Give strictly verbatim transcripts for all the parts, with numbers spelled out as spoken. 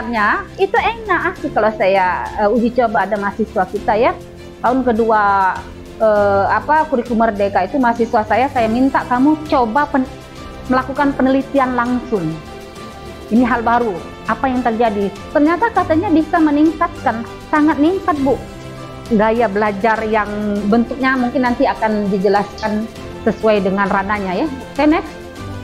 belajarnya itu enak asik kalau saya uh, uji coba ada mahasiswa kita ya. Tahun kedua uh, apa kurikulum merdeka itu mahasiswa saya saya minta kamu coba pen melakukan penelitian langsung. Ini hal baru, apa yang terjadi? Ternyata katanya bisa meningkatkan, sangat meningkat Bu. Gaya belajar yang bentuknya mungkin nanti akan dijelaskan sesuai dengan rananya ya. Oke, next.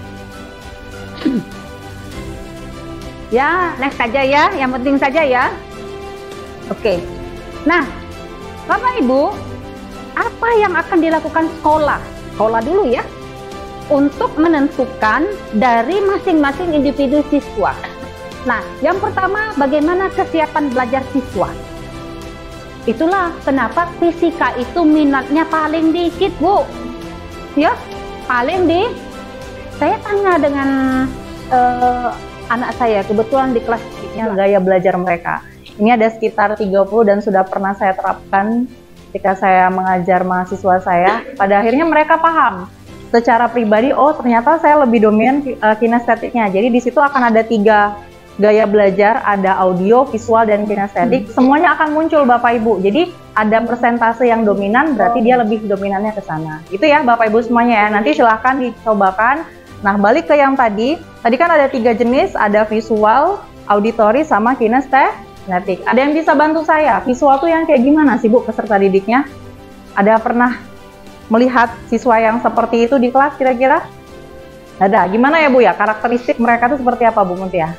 Ya, next saja ya, yang penting saja ya. Oke. Nah, Bapak Ibu, apa yang akan dilakukan sekolah? Sekolah dulu ya. Untuk menentukan dari masing-masing individu siswa. Nah, yang pertama bagaimana kesiapan belajar siswa. Itulah kenapa fisika itu minatnya paling dikit Bu. Ya, paling di. Saya tanya dengan uh, anak saya, kebetulan di kelas ya, gaya belajar mereka. Ini ada sekitar tiga puluh dan sudah pernah saya terapkan ketika saya mengajar mahasiswa saya. Pada akhirnya mereka paham. Secara pribadi, oh ternyata saya lebih dominan uh, kinestetiknya. Jadi di situ akan ada tiga gaya belajar, ada audio, visual, dan kinestetik. Hmm. Semuanya akan muncul Bapak Ibu. Jadi ada persentase yang dominan, berarti dia lebih dominannya ke sana. Itu ya Bapak Ibu semuanya ya. Nanti silahkan dicobakan. Nah balik ke yang tadi. Tadi kan ada tiga jenis, ada visual, auditory, sama kinestetik. Ada yang bisa bantu saya? Visual tuh yang kayak gimana sih Bu peserta didiknya? Ada pernah melihat siswa yang seperti itu di kelas kira-kira? Ada, gimana ya Bu ya, karakteristik mereka itu seperti apa Bu Mutia?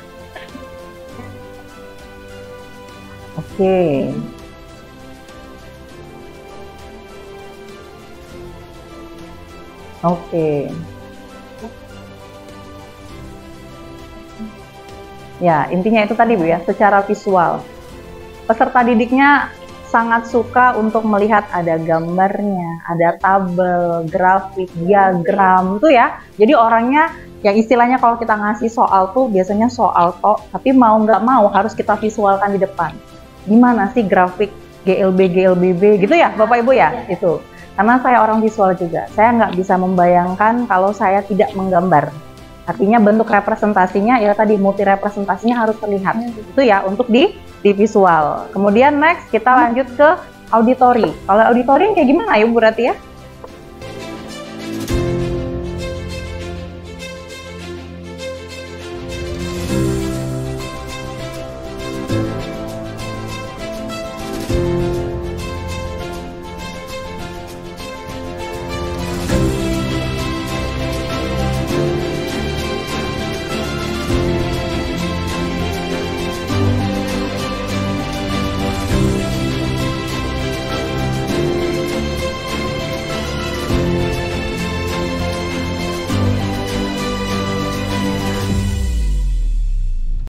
Oke. Oke. Ya, intinya itu tadi Bu ya, secara visual. Peserta didiknya sangat suka untuk melihat ada gambarnya, ada tabel, grafik, diagram tuh ya. Jadi orangnya yang istilahnya kalau kita ngasih soal tuh biasanya soal tok, tapi mau nggak mau harus kita visualkan di depan. Gimana sih grafik G L B G L B B gitu ya Bapak Ibu ya? Itu. Karena saya orang visual juga, saya nggak bisa membayangkan kalau saya tidak menggambar. Artinya bentuk representasinya ya tadi multi representasinya harus terlihat. Itu ya untuk di di visual. Kemudian next kita lanjut ke auditory. Kalau auditory kayak gimana ya Bu berarti ya?